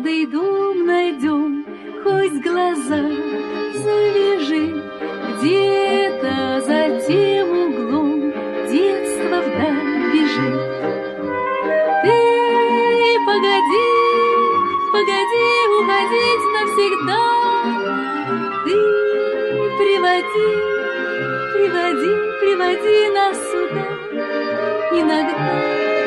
каждый дом найдем, хоть глаза завяжи, где-то за тем углом детство вдаль бежит. Ты погоди, погоди уходить навсегда, ты приводи, приводи, приводи нас сюда. Иногда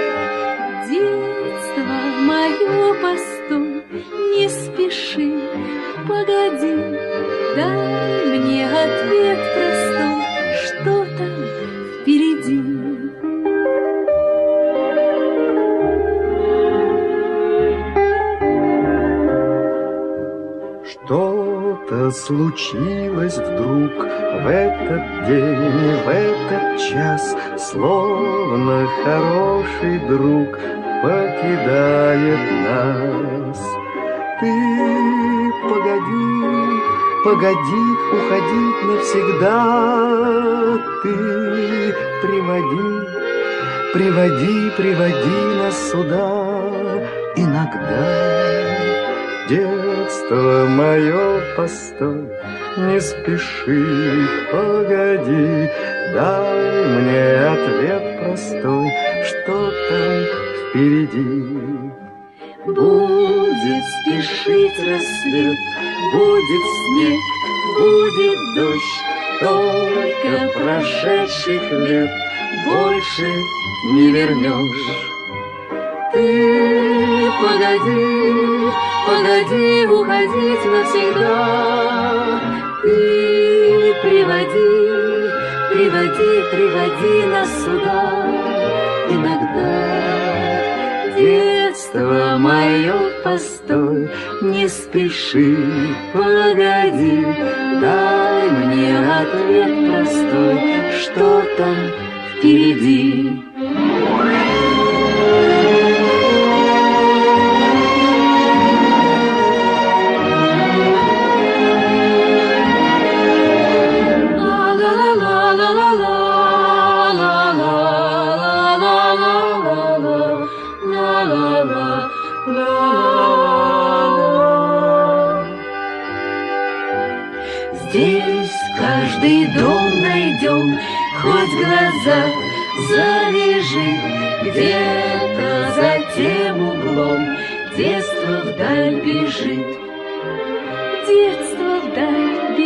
детство мое постой, не спеши, погоди, дай мне ответ простой, что там впереди. Что-то случилось вдруг в этот день, в этот час, словно хороший друг покидает нас. Ты погоди, погоди уходить навсегда. Ты приводи, приводи, приводи нас сюда. Иногда детство мое, постой, не спеши, погоди, дай мне ответ простой, что там впереди. Будет спешить рассвет, будет снег, будет дождь, только прошедших лет больше не вернешь. Ты погоди, погоди уходить навсегда. Ты приводи, приводи, приводи нас сюда. Иногда детство мое, постой, не спеши, погоди, дай мне ответ простой, что там впереди. Здесь каждый дом найдем, хоть глаза завяжи, где-то за тем углом детство вдаль бежит, детство вдаль